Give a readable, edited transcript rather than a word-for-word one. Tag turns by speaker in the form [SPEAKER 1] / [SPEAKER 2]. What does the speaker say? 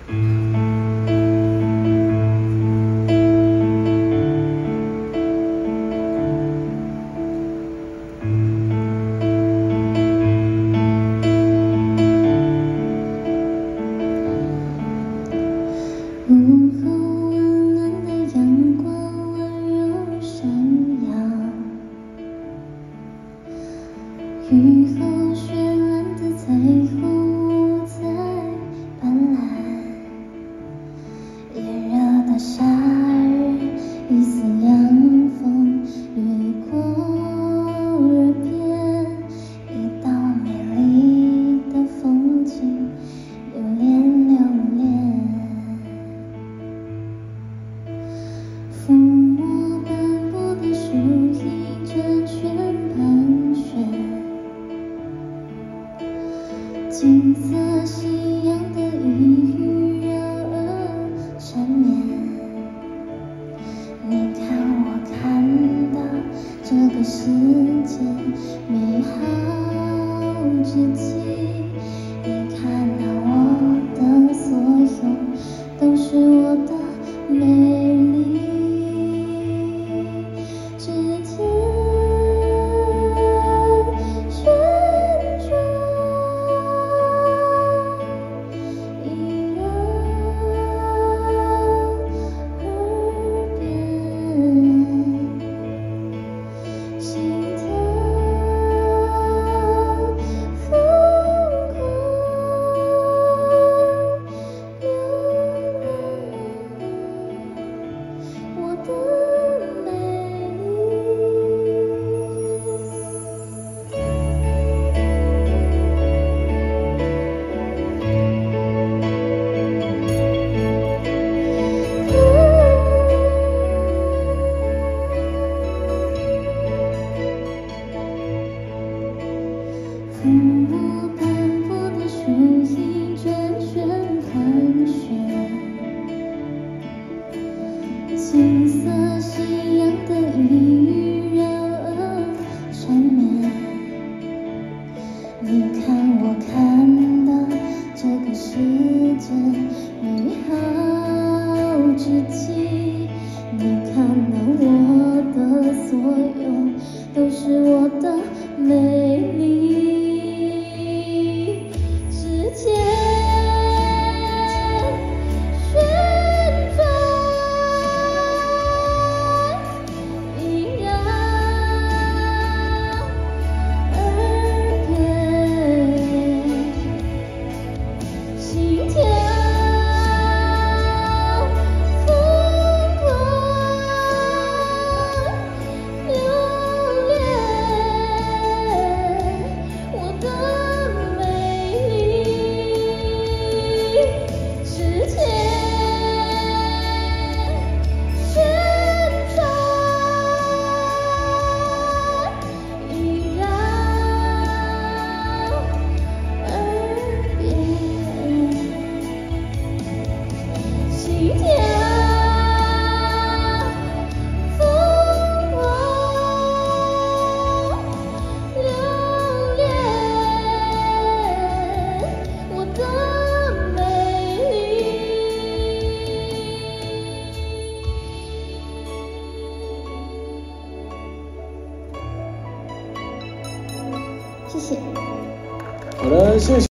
[SPEAKER 1] 午后温暖的阳光温柔闪耀，雨后绚烂的彩虹五彩斑斓，炎热的夏日，一丝凉风掠过耳边，一道美丽的风景，留恋留恋。抚摸斑驳的树影，阵旋盘旋，金色夕阳的余韵绕耳缠绵。你看我看到这个世界美好之际，你看到我的所有都是我的美丽。指尖旋转，萦绕耳边，心跳疯狂流连，我的美丽。抚摸斑驳的树影，阵旋盘旋，金色夕阳的余韵绕耳缠绵。你看我看到这个世界美好之际，你看到我的所有都是我的美丽。指尖旋转，萦绕耳边，心跳疯狂流连，我的美丽。指尖旋转，萦绕耳边，心跳疯狂流连，我的美丽。谢谢。
[SPEAKER 2] 好的，谢谢。